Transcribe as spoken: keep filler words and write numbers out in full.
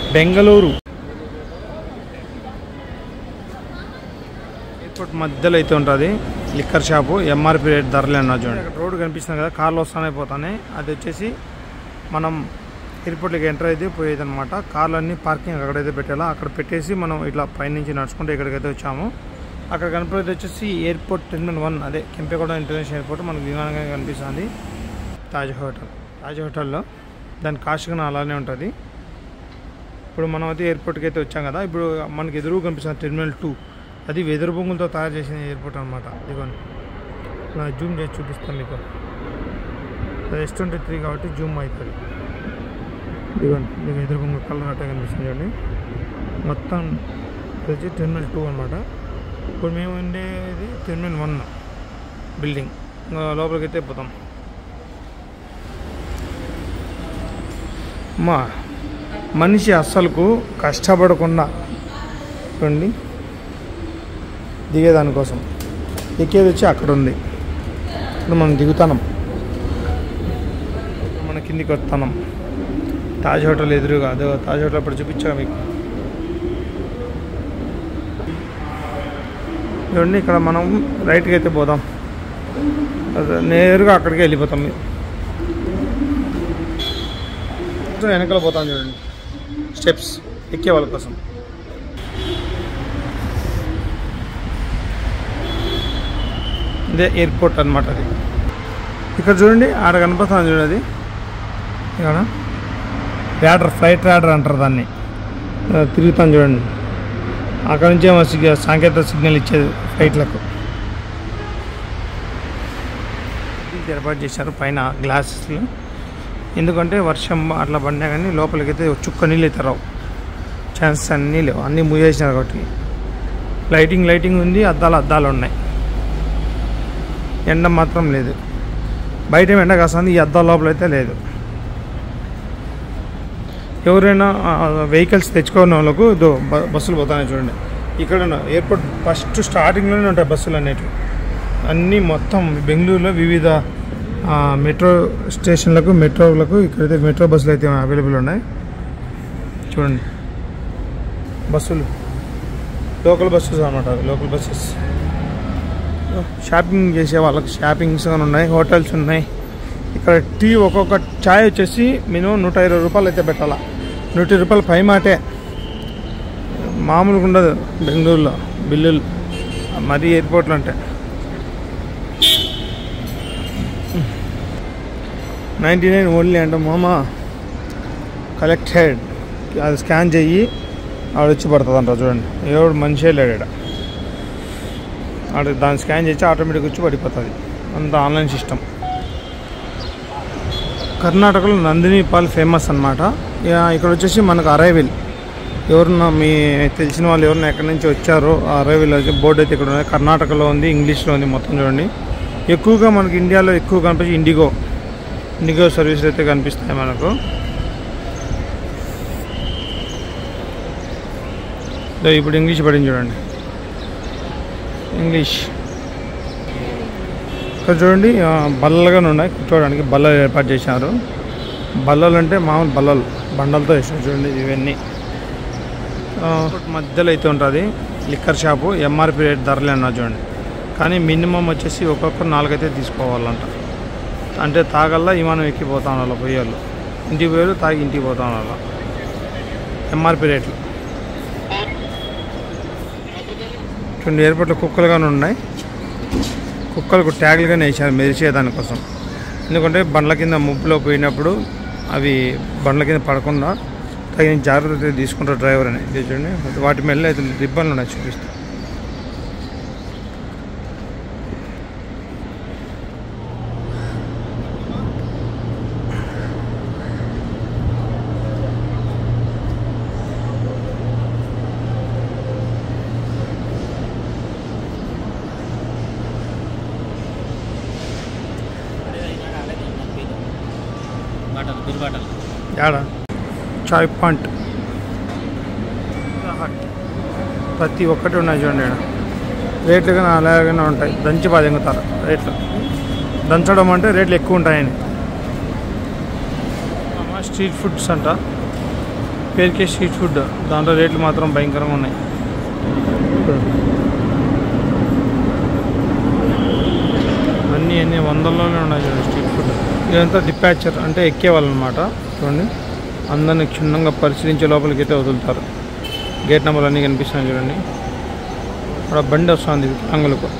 Bengaluru airport మధ్యలో అయితే ఉంటుంది లిక్కర్ షాపు. ఎంఆర్పి రేట్ ధరలే అన్నా చూడండి. ఇక్కడ రోడ్డు కనిపిస్తుంది కదా, కార్లు వస్తానే పోతానే. అది వచ్చేసి మనం ఎయిర్పోర్ట్లోకి ఎంటర్ అయితే పోయేది అనమాట. కార్లు అన్నీ పార్కింగ్ అక్కడైతే పెట్టాలా, అక్కడ పెట్టేసి మనం ఇట్లా పైనుంచి నడుచుకుంటే ఇక్కడికైతే వచ్చాము. అక్కడ కనిపించేది వచ్చేసి ఎయిర్పోర్ట్ టెర్మినల్ వన్, అదే కెంపెగౌడ ఇంటర్నేషనల్ ఎయిర్పోర్ట్ మనకు విమానంగా కనిపిస్తుంది. తాజ్ హోటల్, తాజ్ హోటల్లో దాని కాస్ట్ కూడా అలానే ఉంటుంది. ఇప్పుడు మనం అయితే ఎయిర్పోర్ట్కి అయితే వచ్చాం కదా, ఇప్పుడు మనకి ఎదురు కనిపిస్తుంది టెర్మినల్ టూ. అది వెదురు బొంగులతో తయారు చేసిన ఎయిర్పోర్ట్ అనమాట. ఇదిగోండి నా జూమ్ చేసి చూపిస్తాను మీకు. అది ఎస్ ట్వంటీ త్రీ కాబట్టి జూమ్ అవుతుంది. ఇదిగోండి మీకు వెదురు బొంగు కలర్ అట్టే కనిపిస్తుంది చూడండి. మొత్తం వచ్చి టెర్మినల్ టూ అనమాట. ఇప్పుడు మేము ఉండేది టెర్మినల్ వన్ బిల్డింగ్. లోపలికి అయితే పోతాం. మా మనిషి అస్సలకు కష్టపడకుండా చూడండి దిగేదానికోసం. ఎక్కేది వచ్చి అక్కడ ఉంది. ఇప్పుడు మనం దిగుతాం, మన కిందికి వస్తున్నాం. తాజ్ హోటల్ ఎదురుగా, అదే తాజ్ హోటల్ అప్పుడు చూపించా మీకు. చూడండి ఇక్కడ మనం రైట్కి అయితే పోదాం, నేరుగా అక్కడికి వెళ్ళిపోతాం. వెనకాల పోతాం చూడండి, స్టెప్స్ ఎక్కే వాళ్ళ కోసం. ఇదే ఎయిర్పోర్ట్ అనమాట. అది ఇక్కడ చూడండి, ఆడ కనిపిస్తుంది చూడండి. అది ఇక్కడ ర్యాడర్, ఫ్లైట్ ర్యాడర్ అంటారు దాన్ని. తిరుగుతాను చూడండి. అక్కడ నుంచే సాంకేతిక సిగ్నల్ ఇచ్చేది ఫ్లైట్లకు. ఏర్పాటు చేశారు పైన గ్లాసెస్లు. ఎందుకంటే వర్షం అట్లా పడినా కానీ లోపలికైతే చుక్క నీళ్ళు అయితే రావు, ఛాన్సెస్ అన్నీ లేవు. అన్నీ మూసేసినారు కాబట్టి లైటింగ్ లైటింగ్ ఉంది, అద్దాలు అద్దాలు ఉన్నాయి. ఎండ మాత్రం లేదు. బయట ఎండ కాస్తుంది, ఈ అద్దాల లోపల అయితే లేదు. ఎవరైనా వెహికల్స్ తెచ్చుకున్న వాళ్ళకు ఇదో బస్సులు పోతాయి చూడండి. ఇక్కడ ఎయిర్పోర్ట్ ఫస్ట్ స్టార్టింగ్లోనే ఉంటాయి బస్సులు అనేటివి అన్నీ. మొత్తం బెంగళూరులో వివిధ మెట్రో స్టేషన్లకు, మెట్రోలకు ఇక్కడైతే మెట్రో బస్సులు అయితే అవైలబుల్ ఉన్నాయి చూడండి. బస్సులు లోకల్ బస్సెస్ అన్నమాట, లోకల్ బస్సెస్. షాపింగ్ చేసే వాళ్ళకి షాపింగ్స్ కానీ ఉన్నాయి, హోటల్స్ ఉన్నాయి. ఇక్కడ టీ ఒక్కొక్క ఛాయ్ వచ్చేసి మినిమం నూట ఇరవై రూపాయలు అయితే పెట్టాలా. నూట ఇరవై రూపాయలు పై మాటే, మామూలుగా ఉండదు బెంగళూరులో బిల్లులు మరీ ఎయిర్పోర్ట్లు అంటే. నైంటీ నైన్ ఓన్లీ అంటే మామ కలెక్టెడ్. అది స్కాన్ చెయ్యి ఆడ వచ్చి పడుతుంది అంట చూడండి. ఎవడు మనిషే లేడు ఇక్కడ. ఆడ దాన్ని స్కాన్ చేసి ఆటోమేటిక్గా వచ్చి పడిపోతుంది. అంత ఆన్లైన్ సిస్టమ్. కర్ణాటకలో నందిని పాల్ ఫేమస్ అనమాట. ఇక్కడ వచ్చేసి మనకు అరైవల్, ఎవరన్నా మీ తెలిసిన వాళ్ళు ఎవరన్నా ఎక్కడి నుంచి వచ్చారో ఆ అరైవల్ బోర్డు అయితే ఇక్కడ ఉంది. కర్ణాటకలో ఉంది, ఇంగ్లీష్లో ఉంది మొత్తం చూడండి. ఎక్కువగా మనకి ఇండియాలో ఎక్కువ కనిపించి ఇండిగో ఇండిగో సర్వీసులు అయితే కనిపిస్తాయి మనకు. ఇప్పుడు ఇంగ్లీష్ పడింది చూడండి, ఇంగ్లీష్. ఇక్కడ చూడండి బల్లలుగానే ఉన్నాయి కూర్చోవడానికి. బల్లలు ఏర్పాటు చేశారు. బల్లలు అంటే మామూలు బల్లలు, బండలతో వేసారు చూడండి. ఇవన్నీ మధ్యలో అయితే ఉంటుంది లిక్కర్ షాపు. ఎంఆర్పి రేట్ ధరలే అన్నా చూడండి. కానీ మినిమం వచ్చేసి ఒక్కొక్కరు నాలుగైతే తీసుకోవాలంట. అంటే తాగల్లా విమానం ఎక్కిపోతాం వాళ్ళ పోయేళ్ళు, ఇంటికి పోయేళ్ళు తాగి ఇంటికి పోతాం వాళ్ళ. ఎంఆర్పి రేట్లు చూడండి. ఎయిర్పోర్ట్లో కుక్కలుగానే ఉన్నాయి. కుక్కలకు ట్యాగులుగానే వేసారు మెరిసే దానికోసం. ఎందుకంటే బండ్ల కింద ముప్పులో పోయినప్పుడు అవి బండ్ల కింద పడకుండా తగిన జాగ్రత్త తీసుకుంటారు డ్రైవర్ అని. చూడండి వాటి మెల్ల అయితే రిబ్బన్లు ఉన్నాయి, చూపిస్తాను. యాడా చాయ్ పాయింట్ ప్రతి ఒక్కటి ఉన్నాయి చూడండి. రేట్లు కానీ అలాగనే ఉంటాయి. దంచి బాగా దింగుతారు రేట్లు. దంచడం అంటే రేట్లు ఎక్కువ ఉంటాయని. స్ట్రీట్ ఫుడ్స్ అంట. పేరుకే స్ట్రీట్ ఫుడ్, దాంట్లో రేట్లు మాత్రం భయంకరంగా ఉన్నాయి. అన్నీ అన్నీ వందల్లోనే ఉన్నాయి చూడండి స్ట్రీట్ ఫుడ్. ఇదంతా డిపాచర్ అంటే ఎక్కేవాళ్ళనమాట. చూడండి, అందరినీ క్షుణ్ణంగా పరిశీలించే లోపలికి అయితే వదులుతారు. గేట్ నెంబర్లు అన్నీ కనిపిస్తున్నాయి చూడండి. అక్కడ బండి వస్తుంది అంగులకు.